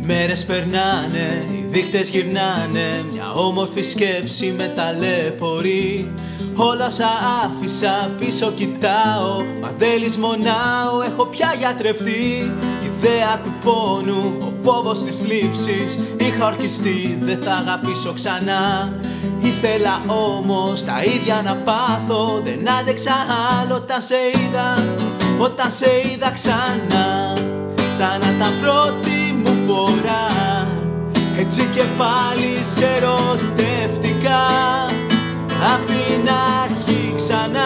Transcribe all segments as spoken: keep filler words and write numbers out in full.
Μέρες περνάνε, οι δείκτες γυρνάνε, μια όμορφη σκέψη με ταλαιπωρεί. Όλα όσα άφησα πίσω κοιτάω, μα δεν λησμονάω, έχω πια γιατρευτεί. Η ιδέα του πόνου, ο φόβος της θλίψης, είχα ορκιστεί, δεν θα αγαπήσω ξανά. Ήθελα όμως τα ίδια να πάθω, δεν άντεξα άλλο όταν σε είδα, όταν σε είδα ξανά. Σαν να τα πρώτη μου φορά, έτσι και πάλι σε ερωτεύτηκα, απ' την αρχή ξανά.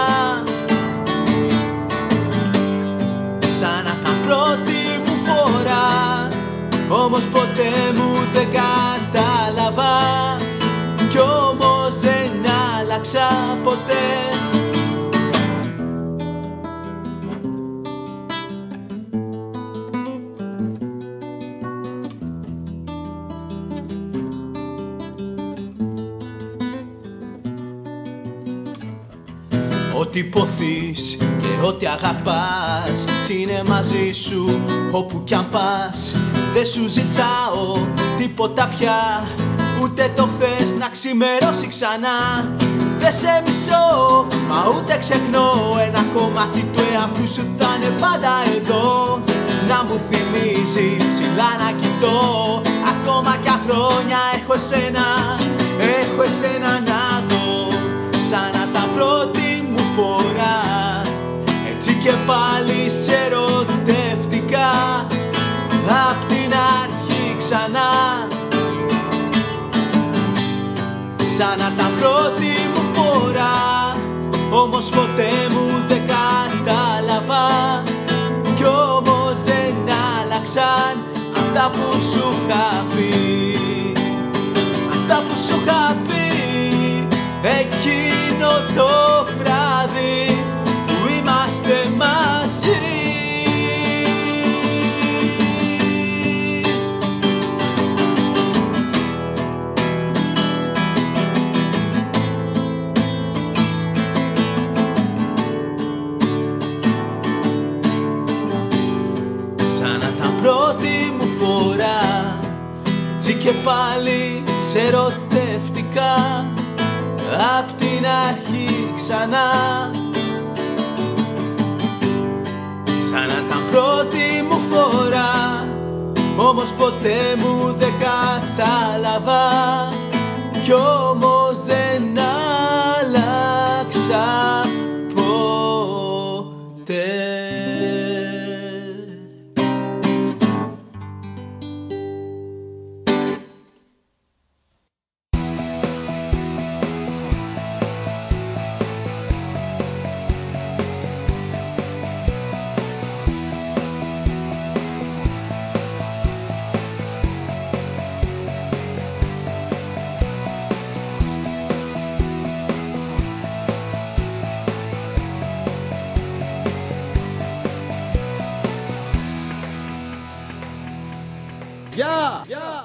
Σαν να τα πρώτη μου φορά, όμως ποτέ μου δεν κατάλαβα, κι όμως δεν άλλαξα ποτέ. Ό,τι ποθείς και ό,τι αγαπάς, είναι μαζί σου όπου κι αν πας. Δεν σου ζητάω τίποτα πια, ούτε το χθες να ξημερώσει ξανά. Δεν σε μισώ, μα ούτε ξεχνώ, ένα κομμάτι του εαυτού σου θα είναι πάντα εδώ. Να μου θυμίζει ψηλά να κοιτώ, ακόμα κι χρόνια έχω εσένα, έχω εσένα να δω. Σαν να τα πρώτη μου φορά, έτσι και πάλι σε ερωτεύτηκα, απ' την αρχή ξανά. Σαν να τα πρώτη μου φορά, όμως ποτέ μου δεν κατάλαβα, κι όμως δεν άλλαξαν αυτά που σου είχα πει. Αυτά που σου είχα πει εκείνο το βράδυ που είμαστε μαζί. Σαν να τα πρώτη μου φορά, έτσι και πάλι σε ερωτεύτηκα, απ' την αρχή ξανά. Σαν να τα πρώτη μου φορά, όμως ποτέ μου δεν κατάλαβα, κι όμως δεν άλλαξα ποτέ. Yeah, yeah.